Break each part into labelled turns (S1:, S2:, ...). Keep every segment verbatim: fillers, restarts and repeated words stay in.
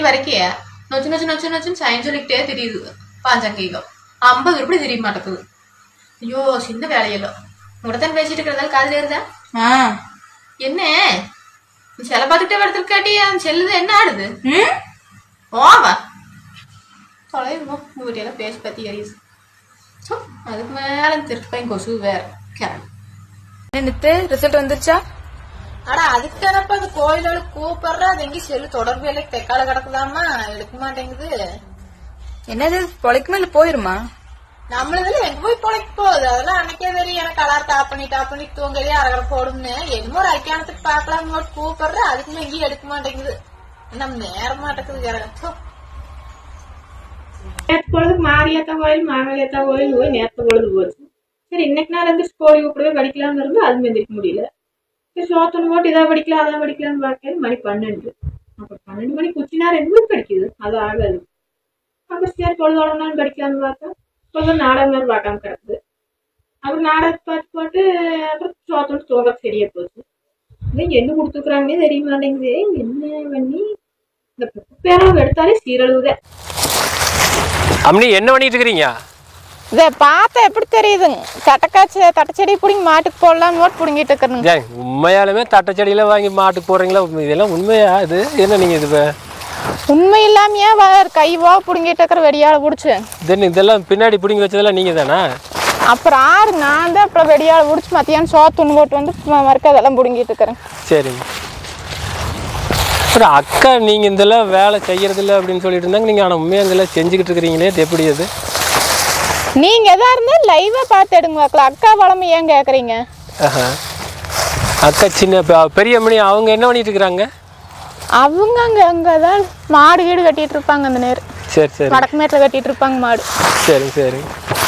S1: வரைக்கும் நொச்சு நொச்சு நொச்சு நொச்சுன்னு சைன் சொல்லிக்கிட்டே தெரியுது. பாஞ்சங்கையிலும் ஐம்பது ரூபாய் தெரிய மாட்டேங்குது. ஐயோ சின்ன வேலையில உங்கள்கிட்ட பேசிட்டு இருக்கிறதால காதுல இருந்தா என்ன செல பார்த்துக்கிட்டே எடுத்துருக்காட்டி செல்லுது என்ன ஆடுது ஓவா தொலைவா உங்க வீட்டையெல்லாம் பேசி பத்தி எரியுது. அதுக்கு மேல திருப்பையும் கொசு வேற
S2: நினைத்து ரிசல்ட் வந்துருச்சா?
S1: ஆனா அதுக்கு தானப்ப அந்த கோயிலோட கூப்பிடுற அது எங்கேயும் செல்லு தொடர்பு இல்லை தெக்கால கிடக்குதாமா எடுக்க மாட்டேங்குது.
S2: என்னது பொழைக்குமா இல்ல போயிருமா?
S1: நம்மளதுல எங்க போய் பொழைக்க போகுது அதெல்லாம் அன்னைக்கே தெரியும். எனக்கு கலர் டாப் பண்ணி டாப் பண்ணி தூங்கவே அரகர போடும்னு என்னமோ ஒரு ஐக்கியானத்துக்கு பாக்கலாம் கூப்பிடுற அதுக்குமே எங்கேயும் எடுக்க மாட்டேங்குது. நம்ம நேர மாட்டேங்குது கிரகம்.
S3: நேற்று பொழுதுக்கு மாரியாத்தா கோயில் மாங்கலியாத்தா கோயில் போய் நேற்று பொழுது போச்சு. சரி இன்னைக்கு நாள் வந்து கோழி கூப்பிடவே படிக்கலாம்னு இருந்து அதுவும் எந்திரிக்க முடியல. சரி சோத்தனை போட்டு இதாக படிக்கலாம் அதான் படிக்கலாம்னு பார்க்கறது மணி பன்னெண்டு. அப்புறம் பன்னெண்டு மணி குச்சி நேரம் எந்த படிக்குது அது ஆகாது. அப்புறம் சரி பொழுதோடனாலும் படிக்கலாம்னு பார்த்தா பொழுது நாடகம் நேரம் பார்க்காம கிடக்குது. அப்புறம் நாடகத்தை பார்த்து போட்டு அப்புறம் சோத்தோட தோக சரியா போச்சு. என்ன கொடுத்துக்குறாங்கன்னே தெரிய மாட்டேங்குது. என்ன பண்ணி இந்த பேரம் எடுத்தாலே சீரழுவுதே.
S4: அம்மனி என்ன பண்ணிட்டு இருக்கிறீங்க?
S5: இதை பார்த்தா எப்படி தெரியுதுங்க? தட்டக்காய்ச்சி தட்டச்செடி பிடிங்கி மாட்டுக்கு போடலான்னு போட்டு பிடுங்கிட்டு இருக்கிறனுங்க.
S4: உண்மையாலுமே தட்டச்செடியில வாங்கி மாட்டுக்கு போடுறீங்களா? இதெல்லாம் உண்மையா? இது என்ன நீங்க இது
S5: உண்மை இல்லாமையா கைவா பிடுங்கிட்டு இருக்கிற வெடியால பிடிச்சி
S4: இதெல்லாம் பின்னாடி பிடிங்கி வச்சதெல்லாம் நீங்க தானே?
S5: அப்புறம் ஆறு நான் தான் அப்புறம் வெடியால பிடிச்சி மத்தியானம் சோத்துன்னு போட்டு வந்து மறுக்க அதெல்லாம் பிடுங்கிட்டு இருக்கிறேன்.
S4: சரிங்க. அப்புறம் அக்கா நீங்க இதெல்லாம் வேலை செய்யறது இல்லை அப்படின்னு சொல்லிட்டு இருந்தாங்க. நீங்க ஆனா உண்மையா இதெல்லாம் செஞ்சுக்கிட்டு இருக்கிறீங்களே எப்படி? அது
S5: நீங்க எதா இருந்தா லைவா பார்த்து எடுங்க பார்க்கலாம். அக்கா வளமை ஏன் கேக்குறீங்க?
S4: அக்கா சின்ன பெரிய மணி அவங்க என்ன பண்ணிட்டு இருக்கிறாங்க?
S5: அவங்க அங்க அங்கதான் மாடு வீடு கட்டிட்டு இருப்பாங்க. அந்த நேரம்
S4: சரி சரி
S5: வடக்கு மேட்டில் கட்டிட்டு இருப்பாங்க மாடு.
S4: சரி சரி.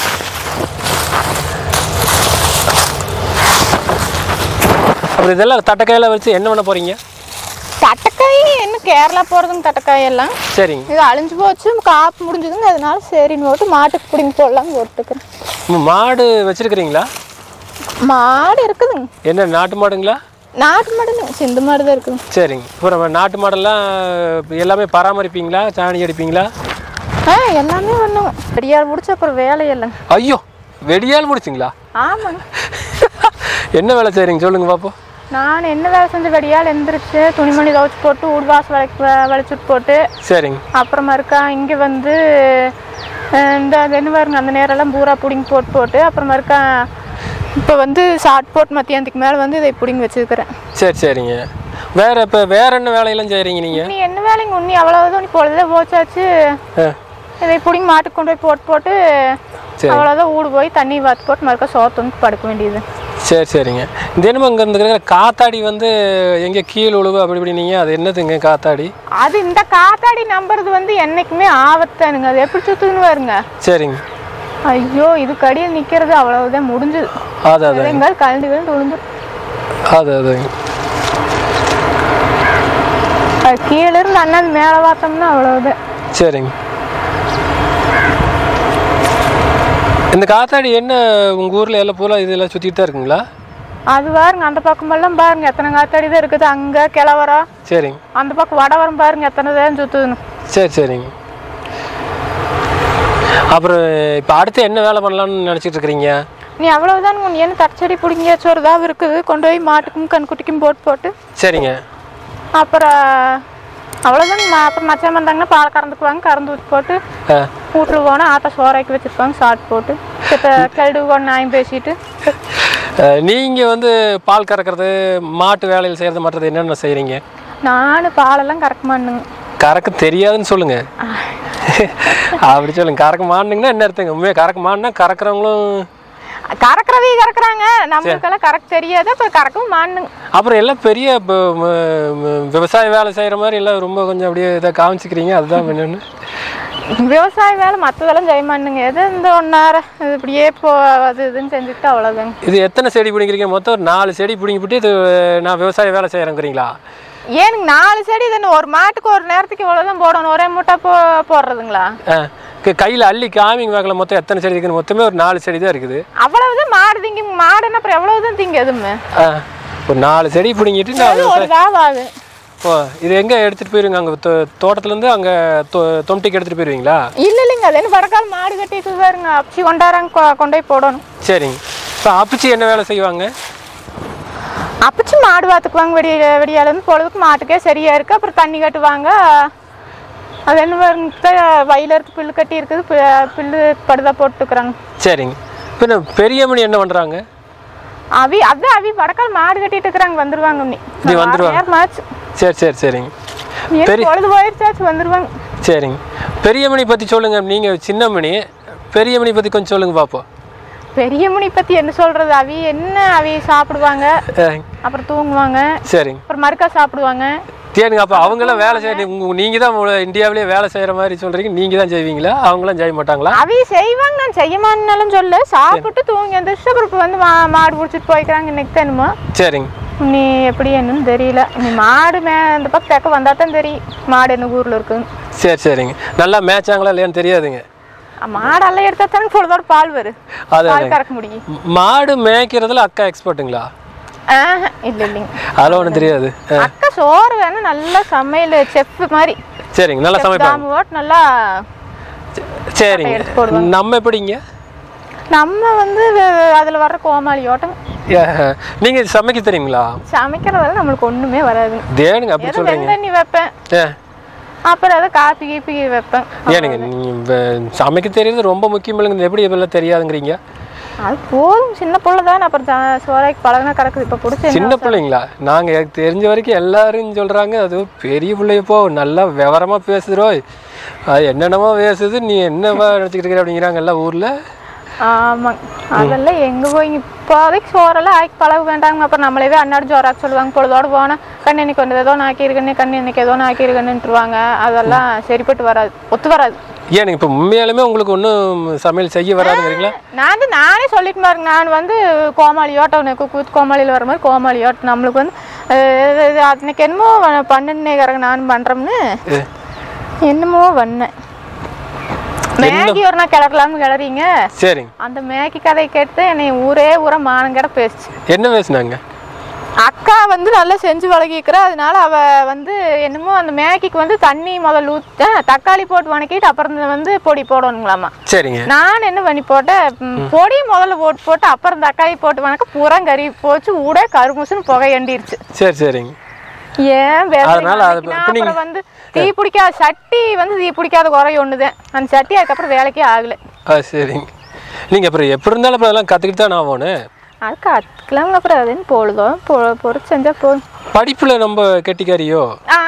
S4: அப்புறம் இதெல்லாம் தட்டக்காயில வச்சு என்ன பண்ண போறீங்க?
S5: தட்டக்காய் என்ன கேரளா போறதுங்க தட்டக்காய் எல்லாம்.
S4: சரிங்க.
S5: இது அழிஞ்சு போச்சு காப்பு முடிஞ்சதுங்க அதனால சரின்னு போட்டு மாட்டுக்கு பிடிங்கி போடலாம் போட்டுக்கிறேன்.
S4: மாடு வச்சிருக்கிறீங்களா?
S5: மாடு இருக்குதுங்க.
S4: என்ன நாட்டு மாடுங்களா?
S5: நாட்டு மாடுங்க சிந்து மாடு தான் இருக்குங்க.
S4: சரிங்க. அப்புறம் நாட்டு மாடெல்லாம் எல்லாமே பராமரிப்பீங்களா? சாணி அடிப்பீங்களா?
S5: ஆ எல்லாமே பண்ணுவோம். வெடியால் முடிச்சு அப்புறம் வேலை இல்லைங்க.
S4: ஐயோ வெடியால் முடிச்சிங்களா?
S5: ஆமாங்க.
S4: என்ன வேலை செய்றீங்க சொல்லுங்க பாப்போம்.
S5: நான் என்ன வேலை செஞ்சு வெடியால் எந்திரிச்சு துணிமணி துவைச்சு போட்டு ஊடுவாசம் வளைக்க வளைச்சுட்டு போட்டு
S4: சரிங்க.
S5: அப்புறமா இருக்கா இங்கே வந்து இந்த என்ன பாருங்க அந்த நேரெல்லாம் பூரா பிடிங்கி போட்டு போட்டு அப்புறமா இருக்கா இப்போ வந்து ஷார்ட் போட்டு மத்தியானத்துக்கு மேலே வந்து இதை பிடிங்கி வச்சுருக்கிறேன்.
S4: சரி சரிங்க. வேற இப்போ வேற என்ன வேலையெல்லாம் செய்கிறீங்க நீங்கள்?
S5: நீ என்ன வேலைங்க உன்னி அவ்வளோதான் நீ பொழுதுதான் போச்சாச்சு. இதை பிடிங்கி மாட்டுக்கு கொண்டு போய் போட்டு போட்டு அவ்வளோதான் ஊடு போய் தண்ணி வாத்து போட்டு மறுக்கா சோத்துக்கு படுக்க வேண்டியது.
S4: சரி சரிங்க. தினமும் இங்கே இருக்கிற காத்தாடி வந்து எங்கே கீழே உழுவு அப்படி இப்படி நீங்கள் அது என்னதுங்க காத்தாடி?
S5: அது இந்த காத்தாடி நம்புறது வந்து என்னைக்குமே ஆபத்தானுங்க. அது எப்படி சுற்றுதுன்னு பாருங்க.
S4: சரிங்க.
S5: ஐயோ இது கடியில் நிற்கிறது அவ்வளவுதான் முடிஞ்சது.
S4: அதான்
S5: எங்காவது கலந்து விழுந்து விழுந்து
S4: அது அதுங்க
S5: கீழே இருந்து அண்ணாது மேலே பார்த்தோம்னா அவ்வளவுதான்.
S4: சரிங்க. இந்த காத்தாடி என்ன உங்கள் ஊரில் எல்லாம் போல இதெல்லாம் சுற்றிட்டு தான் இருக்குங்களா?
S5: அது பாருங்க அந்த பக்கமெல்லாம் பாருங்க எத்தனை காத்தாடி தான் இருக்குது. அங்கே கிளவரம்.
S4: சரிங்க.
S5: அந்த பக்கம் வடவரம் பாருங்க எத்தனை தான் சுற்றுதுன்னு.
S4: சரி சரிங்க. அப்புறம் இப்போ அடுத்து என்ன வேலை பண்ணலாம்னு நினச்சிட்டு இருக்கிறீங்க?
S5: நீ அவ்வளவுதான் உன் என்ன தச்செடி பிடிங்கியாச்சும் ஒரு இதாக இருக்குது கொண்டு போய் மாட்டுக்கும் கண்குட்டிக்கும் போட்டு போட்டு.
S4: சரிங்க.
S5: அப்புறம் அவ்வளோதான். அப்புறம் மச்சான் வந்தாங்கன்னா பால் கறந்துக்குவாங்க கறந்து ஊற்றி போட்டு வீட்டுக்கு போனால் ஆட்டை சோறாக்கி வச்சுருப்பாங்க சாட் போட்டு கெடு கொண்டு நாயும் பேசிட்டு.
S4: நீங்கள் வந்து பால் கறக்கிறது மாட்டு வேலையில் செய்கிறது மற்றது என்னென்ன செய்கிறீங்க?
S5: நான் பாலெல்லாம் கறக்க மாட்டேங்க.
S4: கறக்க தெரியாதுன்னு சொல்லுங்க. அப்படி சொல்லுங்க. கறக்க மாட்டீங்கன்னா என்ன அர்த்தங்க? உண்மையாக கறக்க மாட்டினா கறக்குறவங்களும்
S5: கறக்குறவே கறக்குறாங்க. நம்மளுக்கெல்லாம் கறக்க தெரியாது அப்புறம் கறக்கவும் மாட்டுங்க.
S4: அப்புறம் எல்லாம் பெரிய விவசாய வேலை செய்கிற மாதிரி எல்லாம் ரொம்ப கொஞ்சம் அப்படியே இதை காமிச்சிக்கிறீங்க. அதுதான் என்னன்னு
S5: விவசாய வேலை மற்றதெல்லாம் செய்ய மாட்டேங்க. எது இந்த ஒன்னாரம் இது இப்படியே போ அது இதுன்னு செஞ்சுக்கிட்டு அவ்வளோதாங்க.
S4: இது எத்தனை செடி பிடிங்கிறீங்க? மொத்தம் ஒரு நாலு செடி பிடிங்கிவிட்டு இது நான் விவசாய வேலை செய்கிறேங்கிறீங்களா?
S5: ஏனுங்க நாலு செடி தானே ஒரு மாட்டுக்கு ஒரு நேரத்துக்கு இவ்வளோதான் போடணும். ஒரே மூட்டை போ போடுறதுங்களா?
S4: கையில் அள்ளி காமிங் வாக்கல மொத்தம் எத்தனை செடி இருக்குன்னு? மொத்தமே ஒரு நாலு செடி தான் இருக்குது.
S5: அவ்வளவுதான் மாடு திங்க மாடுன்னு அப்புறம் எவ்வளவுதான் திங்க எதுவுமே
S4: ஒரு நாலு செடி பிடிங்கிட்டு
S5: நான்
S4: ஓ இது எங்கே எடுத்துகிட்டு போயிருவீங்க? அங்கே தோட்டத்துலேருந்து அங்கே தொண்டிக்கு எடுத்துகிட்டு போயிருவீங்களா?
S5: இல்லை இல்லைங்க, அது என்ன வடக்கால் மாடு கட்டிட்டு பாருங்க, அப்பிச்சி கொண்டாடுறாங்க, கொண்டு போய் போடணும்.
S4: சரிங்க. இப்போ அப்பிச்சி என்ன வேலை செய்வாங்க?
S5: அப்பிச்சி மாடு பார்த்துக்குவாங்க, வெடிய வெடியாலேருந்து பொழுதுக்கு மாட்டுக்கே சரியா இருக்கு. அப்புறம் தண்ணி கட்டுவாங்க. அது என்ன பாருங்க, வயல இருக்கு புல்லு கட்டி இருக்குது, புல்லு படுதா போட்டுக்கிறாங்க.
S4: சரிங்க. இப்போ பெரியமணி என்ன பண்ணுறாங்க?
S5: அவி அதான் அவி வடக்கால் மாடு கட்டிட்டு இருக்கிறாங்க, வந்துருவாங்க.
S4: நீ வந்துருவாங்க. சரி சரி சரிங்க.
S5: பெரிய பொழுது போயிருச்சாச்சு வந்துருவாங்க.
S4: சரிங்க. பெரியமணி பற்றி சொல்லுங்க. நீங்கள் சின்னமணி, பெரியமணி பற்றி கொஞ்சம் சொல்லுங்க பார்ப்போம்.
S5: பெரியமணி பற்றி என்ன சொல்றது? அவி என்ன அவி சாப்பிடுவாங்க, அப்புறம் தூங்குவாங்க.
S4: சரிங்க.
S5: அப்புறம் மறுக்கா சாப்பிடுவாங்க.
S4: சரிங்க. அப்போ அவங்களாம் வேலை செய்ய நீங்கள் தான் இந்தியாவிலேயே வேலை செய்கிற மாதிரி சொல்கிறீங்க. நீங்கள் தான் செய்வீங்களா? அவங்களாம் செய்ய மாட்டாங்களா?
S5: அவி செய்வாங்க, நான் செய்ய மாட்டேனாலும் சொல்ல. சாப்பிட்டு தூங்கி எந்திரிச்சு அப்புறம் இப்போ வந்து மா மாடு பிடிச்சிட்டு போய்க்கிறாங்க. இன்னைக்கு தானுமா?
S4: சரிங்க.
S5: நீ எப்படி என்னன்னு தெரியல. நீ மாடு மே இந்த பக்கம் தெக்க வந்தா தான் தெரியும் மாடு என்ன ஊரில் இருக்குங்க.
S4: சரி சரிங்க. நல்லா மேய்ச்சாங்களா இல்லையான்னு தெரியாதுங்க.
S5: மாடெல்லாம் எடுத்தா தானே பொழுதோட பால் வரும், பால் கறக்க முடியும்.
S4: மாடு மேய்க்கிறதுல அக்கா எக்ஸ்பர்ட்டுங்களா?
S5: இல்லை இல்லைங்க,
S4: அதெல்லாம் ஒன்றும் தெரியாது.
S5: அக்கா சோறு வேணும், நல்லா சமையல் செஃப் மாதிரி.
S4: சரிங்க. நல்லா சமைப்பாங்க.
S5: ஓட்டு நல்லா.
S4: சரிங்க. நம்ம எப்படிங்க?
S5: நம்ம வந்து அதில் வர்ற கோமாளி ஓட்டம்.
S4: நீங்கள் சமைக்க தெரியுங்களா?
S5: சமைக்கிறதால நம்மளுக்கு ஒன்றுமே வராது.
S4: தேனுங்க அப்படி சொல்கிறீங்க.
S5: தண்ணி வைப்பேன், அப்புறம் அதை காப்பி கீப்பி வைப்பேன்.
S4: ஏனுங்க நீங்கள் சமைக்க தெரியுது ரொம்ப முக்கியம் இல்லைங்க, எப்படி இதெல்லாம் தெரியாதுங்கிறீங்க?
S5: அது போதும், சின்ன பிள்ளை தான். அப்புறம் சோறாக்கி பழகினா கிடக்குது. இப்போ பிடிச்ச
S4: சின்ன பிள்ளைங்களா? நாங்கள் எனக்கு தெரிஞ்ச வரைக்கும் எல்லாரும் சொல்கிறாங்க அது பெரிய பிள்ளையப்போ நல்லா விவரமாக பேசுகிறோ, அது என்னென்னமோ பேசுது, நீ என்னவா நினச்சிக்கிட்டு இருக்கிற அப்படிங்கிறாங்க எல்லாம் ஊரில்.
S5: ஆமாங்க, அதெல்லாம் எங்கே போய் இப்போதைக்கு சோறெல்லாம் ஆக்கி பழக வேண்டாங்க. அப்புறம் நம்மளவே அன்னாடு சோறாக்க சொல்லுவாங்க. பொழுதோடு போனால் கண்ணு இன்னைக்கு வந்து ஏதோ நாக்கிருக்கண்ணே, கண்ணு இன்னைக்கு ஏதோ நாக்கிருக்கண்ணுன்ட்டுருவாங்க. அதெல்லாம் சரிப்பட்டு வராது, ஒத்து வராது.
S4: ஏன் இப்போ உண்மையாலுமே உங்களுக்கு ஒன்றும் சமையல் செய்ய வராதுங்கிறீங்களா?
S5: நான் வந்து நானே சொல்லிட்டு பாருங்க, நான் வந்து கோமாளியோட்டம், கூத்து கோமாளியில் வர மாதிரி கோமாளியோட்டம். நம்மளுக்கு வந்து அன்னைக்கு என்னமோ பண்ணுன்னேக்காரங்க நான் பண்ணுறோம்னு என்னமோ பண்ணேன். மேகி ஒரு நாள் கிளறலாம்னு கிளறீங்க.
S4: சரிங்க.
S5: அந்த மேகி கதையை கேட்டு என்னை ஊரே ஊரா மானங்கட பேசுச்சு.
S4: என்ன பேசுனாங்க?
S5: அக்கா வந்து நல்லா செஞ்சு பழகிக்கிறா, அதனால அவ வந்து என்னமோ அந்த மேகிக்கு வந்து தண்ணி முதல்ல ஊத்த தக்காளி போட்டு வணக்கிட்டு அப்புறம் வந்து பொடி போடணுங்களாமா.
S4: சரிங்க. நான்
S5: என்ன பண்ணி போட்டேன், பொடி முதல்ல போட்டு போட்டு அப்புறம் தக்காளி போட்டு வணக்க பூரா கறி போச்சு, ஊட கருமுசுன்னு புகை எண்டிருச்சு.
S4: சரி சரிங்க.
S5: ஏன் அப்புறம் வந்து தீ பிடிக்காத சட்டி வந்து தீ பிடிக்காத குறை ஒண்ணுதான். அந்த சட்டி அதுக்கப்புறம் வேலைக்கே ஆகல.
S4: சரிங்க. நீங்க அப்புறம் எப்படி இருந்தாலும் அப்புறம் அதெல்லாம் கத்துக்கிட்டு தான் ஆகணும்.
S5: அது கற்றுக்கலாங்க. அப்புறம் அதுன்னு பொழுதும் பொறுத்து செஞ்சா போதும்.
S4: படிப்பில் ரொம்ப கெட்டிக்காரியோ?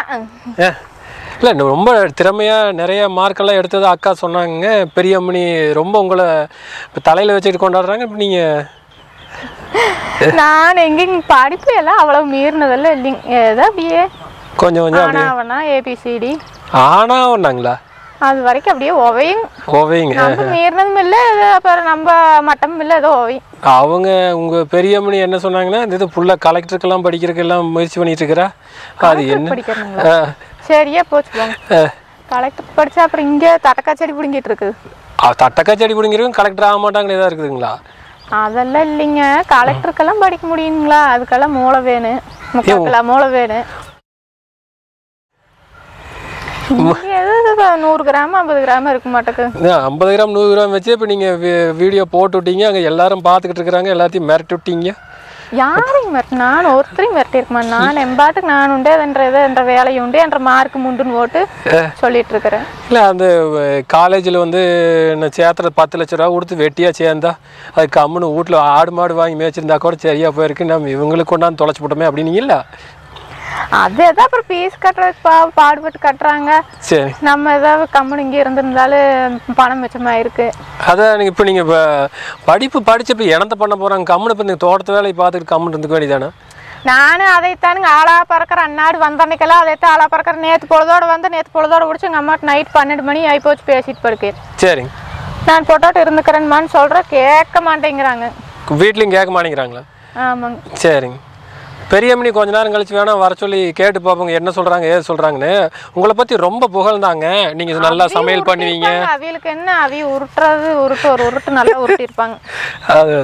S4: இல்லை ரொம்ப திறமையாக நிறைய மார்க்கெல்லாம் எடுத்தது அக்கா சொன்னாங்க. பெரியம்மணி ரொம்ப உங்களை இப்போ தலையில் வச்சுக்கிட்டு கொண்டாடுறாங்க. இப்போ நீங்கள்
S5: நான் எங்கேங்க படிப்பு எல்லாம் அவ்வளவு மீறினதெல்லாம் இல்லைங்க. ஏதோ அப்படியே
S4: கொஞ்சம் கொஞ்சம்
S5: ஆனாவனா ஏபிசிடி
S4: ஆனாவனாங்களா
S5: அது வரைக்கும் அப்படியே ஓவையும்
S4: ஓவைங்க.
S5: நம்ம மீறினதும் இல்லை, அப்புறம் நம்ம மட்டமும் இல்லை, ஏதோ ஓவையும்.
S4: அவங்க உங்கள் பெரியம்மணி என்ன சொன்னாங்கன்னா இது ஃபுல்லாக கலெக்டருக்கெல்லாம் படிக்கிறதுக்கெல்லாம் முயற்சி பண்ணிட்டு இருக்கிறா. அது என்ன
S5: படிக்கிறீங்களா? சரியா போச்சுக்கோங்க. கலெக்டர் படித்தா அப்புறம் இங்கே தட்டக்கா செடி பிடிங்கிட்டு இருக்குது.
S4: தட்டக்கா செடி பிடிங்கிறவங்க கலெக்டர் ஆக மாட்டாங்களே ஏதாவது இருக்குதுங்களா?
S5: அதெல்லாம் இல்லைங்க, கலெக்டருக்கெல்லாம் படிக்க முடியுங்களா? அதுக்கெல்லாம் மூளை வேணும், முக்காக்கெல்லாம் மூளை வேணும். நூறு கிராம் ஐம்பது கிராம் இருக்க மாட்டேக்கு.
S4: ஐம்பது கிராம் நூறு கிராம் வச்சு இப்போ நீங்கள் வீடியோ போட்டு விட்டீங்க, அங்கே எல்லாரும் பார்த்துக்கிட்டு இருக்கிறாங்க, எல்லாத்தையும் மிரட்டி விட்டீங்க.
S5: யாரையும் மிரட்டு? நான் ஒருத்தரையும் மிரட்டிருக்குமா? நான் எம்பாட்டுக்கு நான் உண்டு என்ற இது என்ற வேலையும் உண்டு என்ற மார்க்கு முண்டுன்னு போட்டு சொல்லிட்டு இருக்கிறேன்.
S4: இல்லை அந்த காலேஜில் வந்து நான் சேர்த்துறது பத்து லட்ச ரூபா கொடுத்து வெட்டியாக சேர்ந்தா அது கம்முன்னு வீட்டில் ஆடு மாடு வாங்கி மேய்ச்சிருந்தா கூட சரியா போயிருக்கு, நம்ம இவங்களுக்கு கொண்டாந்து தொலைச்சி போட்டோமே அப்படின்னு இல்லை.
S5: அது எதாவது அப்புறம் ஃபீஸ் கட்டுறதுக்கு பா பாடுபட்டு கட்டுறாங்க. சரி, நம்ம ஏதாவது கம்முனு இங்கே இருந்திருந்தாலும் பணம் மிச்சமாயிருக்கு.
S4: அதான் நீங்கள் இப்போ நீங்கள் இப்போ படிப்பு படிச்சு இப்போ இனத்தை பண்ண போகிறாங்க, கம்முனு இப்போ நீங்கள் தோட்டத்து வேலையை பார்த்துட்டு கம்முன்னு இருந்துக்க வேண்டியதானே?
S5: நானும் அதைத்தானுங்க ஆளா பறக்கிற அன்னாடு வந்த அன்னைக்கெல்லாம் அதைத்தான் ஆளா பறக்கிற. நேற்று பொழுதோட வந்து நேற்று பொழுதோட முடிச்சு எங்கள் அம்மாட்டு நைட் பன்னெண்டு மணி ஆகி போச்சு பேசிட்டு படுக்கேன்.
S4: சரிங்க.
S5: நான் போட்டோட்டு இருந்துக்கிறேன்மான்னு சொல்கிறேன், கேட்க மாட்டேங்கிறாங்க.
S4: வீட்லையும் கேட்க மாட்டேங்கிறாங்களா?
S5: ஆமாங்க.
S4: சரிங்க. பெரியம்மணி கொஞ்ச நேரம் கழிச்சு வேணா வர சொல்லி கேட்டு பார்ப்போங்க என்ன சொல்றாங்க ஏது சொல்றாங்கன்னு. உங்களை பத்தி ரொம்ப புகழ்ந்தாங்க, நீங்க நல்லா சமையல் பண்ணுவீங்க.
S5: அவியலுக்கு என்ன, அவிய உருட்டுறது உருட்டு ஒரு உருட்டு நல்லா உருட்டி இருப்பாங்க.
S4: அது அது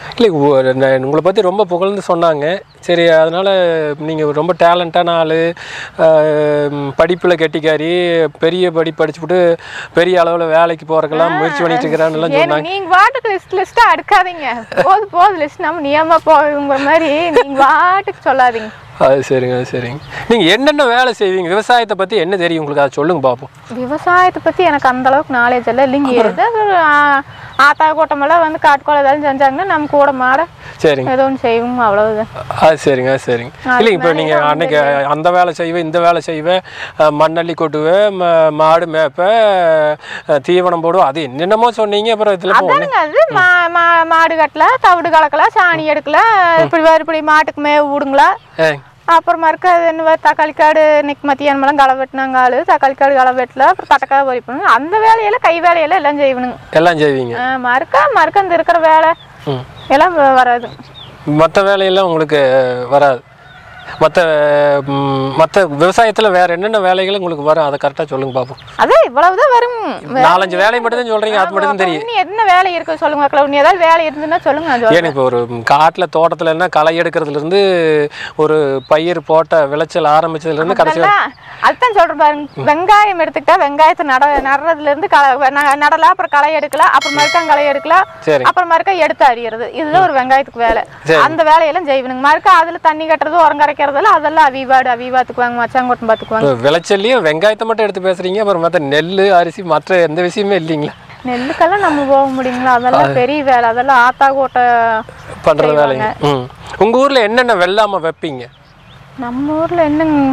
S4: இல்லை உங்களை பற்றி ரொம்ப புகழ்ந்து சொன்னாங்க. சரி, அதனால் நீங்கள் ரொம்ப டேலண்டான ஆள், படிப்பில் கெட்டிக்காரி, பெரிய படி படிச்சுட்டு பெரிய அளவில் வேலைக்கு போகிறக்கெல்லாம் முயற்சி பண்ணிட்டு இருக்கிறான்னு சொன்னாங்க.
S5: நீங்கள் வாட்டுக்கு லிஸ்ட் லிஸ்ட்டாக அடுக்காதீங்க. போது போது லிஸ்ட் நம்ம நியமாக போகிற மாதிரி நீங்கள் வாட்டுக்கு சொல்லாதீங்க.
S4: அது சரிங்க, அது சரிங்க. நீங்கள் என்னென்ன வேலை செய்வீங்க? விவசாயத்தை பற்றி என்ன தெரியும் உங்களுக்கு, அதை சொல்லுங்க பார்ப்போம்.
S5: விவசாயத்தை பற்றி எனக்கு அந்த அளவுக்கு நாலேஜ் எல்லாம் இல்லைங்க. ஏதாவது ஆத்தா கூட்டமெல்லாம் வந்து காட்டுக்கோளை ஏதாவது செஞ்சாங்கன்னா நம்ம கூட மாட சரிங்க ஏதோ ஒன்று செய்வோம், அவ்வளவுதான்.
S4: அது சரிங்க, அது சரிங்க. இல்லைங்க, இப்போ நீங்கள் அன்னைக்கு அந்த வேலை செய்வேன், இந்த வேலை செய்வேன், மண்ணள்ளி கொட்டுவேன், மாடு மேய்ப்பேன், தீவனம் போடுவேன், அது என்னென்னமோ சொன்னீங்க. அப்புறம் இதில்
S5: அது மாடு கட்டலாம், தவிடு கலக்கலாம், சாணி எடுக்கலாம், இப்படி வேறு இப்படி மாட்டுக்கு மேய விடுங்களா. அப்புறமா இருக்க அது என்ன தக்காளி காடு இன்னைக்கு மத்தியானமெல்லாம் களை வெட்டினாங்க ஆளு, தக்காளி காடு களை வெட்டல, அப்புறம் தட்டக்காய் பொறிப்பணுங்க. அந்த வேலையெல்லாம் கை வேலையெல்லாம் எல்லாம் செய்வணுங்க.
S4: எல்லாம் செய்வீங்க.
S5: மறுக்கா மறுக்க அந்த இருக்கிற வேலை எல்லாம் வராது.
S4: மற்ற வேலையெல்லாம் உங்களுக்கு வராது. மற்ற மற்ற விவசாயத்தில் வேற என்னென்ன வேலைகள் உங்களுக்கு வரும், அதை கரெக்டாக சொல்லுங்க பார்ப்போம்.
S5: அதே இவ்வளவுதான் வரும்.
S4: நாலஞ்சு வேலை மட்டும் தான் சொல்றீங்க, அது மட்டும் தான் தெரியும்.
S5: என்ன வேலை இருக்கு சொல்லுங்க மக்கள், நீ ஏதாவது வேலை இருந்துன்னா சொல்லுங்க.
S4: ஏன்னா இப்போ ஒரு காட்டில் தோட்டத்தில் என்ன களை எடுக்கிறதுல இருந்து ஒரு பயிர் போட்ட விளைச்சல் ஆரம்பிச்சதுல இருந்து கடைசி
S5: அதுதான் சொல்றேன் பாருங்க. வெங்காயம் எடுத்துக்கிட்டா வெங்காயத்தை நட நடுறதுல இருந்து நடலாம், அப்புறம் களை எடுக்கலாம், அப்புறம் மறுக்கா களை எடுக்கலாம், அப்புறம் மறுக்கா எடுத்து அறியறது, இதுதான் ஒரு வெங்காயத்துக்கு வேலை. அந்த வேலையெல்லாம் செய்வனுங்க. மறுக்கா அதுல தண்ணி கட்டுறது, உரம் கரைக்கிறதெல்லாம் அதெல்லாம் அவிவாடு அவிவாத்துக்குவாங்க, மச்சாங்கோட்டம் பார்த்துக்குவாங்க.
S4: விளைச்சல்லையும் வெங்காயத்தை மட்டும் எடுத்து பேசுறீங்க, அப்புறம் மற்ற நெல் அரிசி மற்ற எந்த விஷயமே இல்லைங்களா?
S5: நெல்லுக்கெல்லாம் நம்ம போக முடியுங்களா? அதெல்லாம் பெரிய வேலை, அதெல்லாம் ஆத்தா கோட்டை
S4: பண்ற வேலைங்க. உங்க ஊர்ல என்னென்ன வெள்ளாம வைப்பீங்க?
S5: நம்ம ஊர்ல என்னங்க,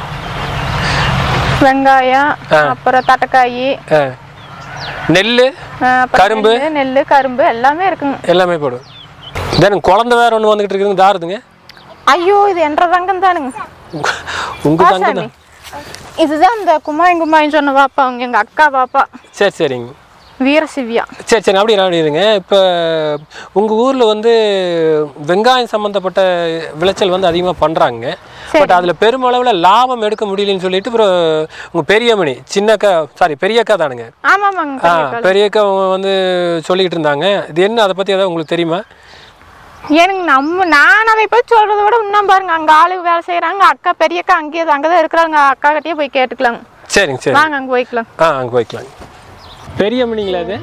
S5: வெங்காயம், அப்புறம் தட்டக்காய்,
S4: நெல்லு, கரும்பு,
S5: நெல்லு கரும்பு எல்லாமே இருக்குங்க.
S4: எல்லாமே போடும். தென் குழந்தை வேற ஒன்று வந்துகிட்டு இருக்குதுங்க, தாருதுங்க.
S5: ஐயோ, இது என்ற தங்கம் தானுங்க.
S4: உங்க தங்கம் தான்
S5: இதுதான் இந்த குமாய் குமாயின்னு சொன்ன பாப்பா, அவங்க எங்க அக்கா பாப்பா.
S4: சரி சரிங்க.
S5: வீரசிவ்யா.
S4: சரி சரி, அப்படி அப்படிங்க. இப்போ உங்கள் ஊரில் வந்து வெங்காயம் சம்மந்தப்பட்ட விளைச்சல் வந்து அதிகமாக பண்ணுறாங்க. பட் அதில் பெருமளவில் லாபம் எடுக்க முடியலன்னு சொல்லிட்டு அப்புறம் உங்கள் பெரியமணி சின்னக்கா சாரி பெரியக்கா தானுங்க.
S5: ஆமாம்
S4: ஆ பெரியக்கா வந்து சொல்லிக்கிட்டு இருந்தாங்க. இது என்ன, அதை பற்றி ஏதாவது உங்களுக்கு தெரியுமா?
S5: எனக்கு நம்ம நான் அதை போய் சொல்கிறத விட இன்னும் பாருங்க, அங்கே ஆளுக்கு வேலை செய்கிறாங்க. அக்கா பெரியக்கா அங்கேயே அங்கே தான் இருக்கிறாங்க. அக்கா கிட்டே போய் கேட்டுக்கலாங்க.
S4: சரிங்க சரி,
S5: வாங்க அங்கே போய்க்கலாம்.
S4: ஆ அங்கே போய்க்கலாங்க. பெரியமணிங்களா அது?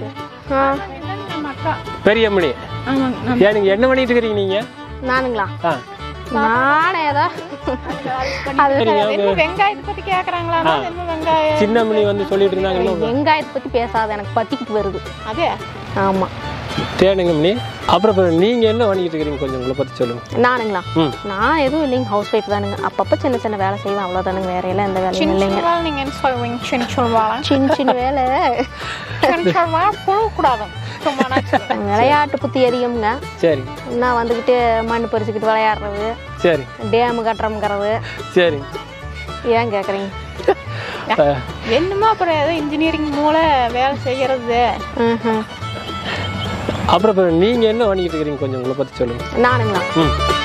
S4: பெரியமணி. ஏன் நீங்கள் என்ன பண்ணிட்டு இருக்கிறீங்க நீங்கள்?
S6: நானுங்களா?
S4: ஆ
S6: நானே தான்.
S5: வெங்காயத்தை பற்றி கேட்குறாங்களா? வெங்காயம்
S4: சின்னமணி வந்து சொல்லிட்டு இருந்தாங்க.
S6: வெங்காயத்தை பற்றி பேசாத, எனக்கு பத்திக்கிட்டு வருது.
S5: அதே
S6: ஆமாம்
S4: தேடுங்க மணி. அப்புறம் நீங்கள் என்ன பண்ணிட்டு இருக்கிறீங்க, கொஞ்சம் உங்களை பற்றி சொல்லுங்கள்.
S6: நானுங்களா? நான் எதுவும் இல்லைங்க, ஹவுஸ் ஒய்ஃப் தானுங்க. அப்பப்போ சின்ன சின்ன வேலை செய்வேன், அவ்வளோதானுங்க. வேற எல்லாம் எந்த வேலையும் இல்லைங்க.
S5: நீங்கள் சொல்லுவீங்க சின்ன சின்ன
S6: சின்ன சின்ன வேலை
S5: போகக்கூடாது.
S6: விளையாட்டு புத்தி எரியுங்க.
S4: சரி.
S6: நான் வந்துக்கிட்டு மண் பறிச்சுக்கிட்டு விளையாடுறது,
S4: சரி,
S6: டேமு கட்டுறமுங்கிறது.
S4: சரி,
S6: ஏன் கேட்குறீங்க?
S5: என்னமோ அப்புறம் ஏதோ இன்ஜினியரிங் மூளை வேலை செய்யறது.
S4: அப்புறம் நீங்கள் என்ன பண்ணிட்டு இருக்கிறீங்க, கொஞ்சம் உங்களை பற்றி சொல்லுங்கள்.
S6: நானுங்களா?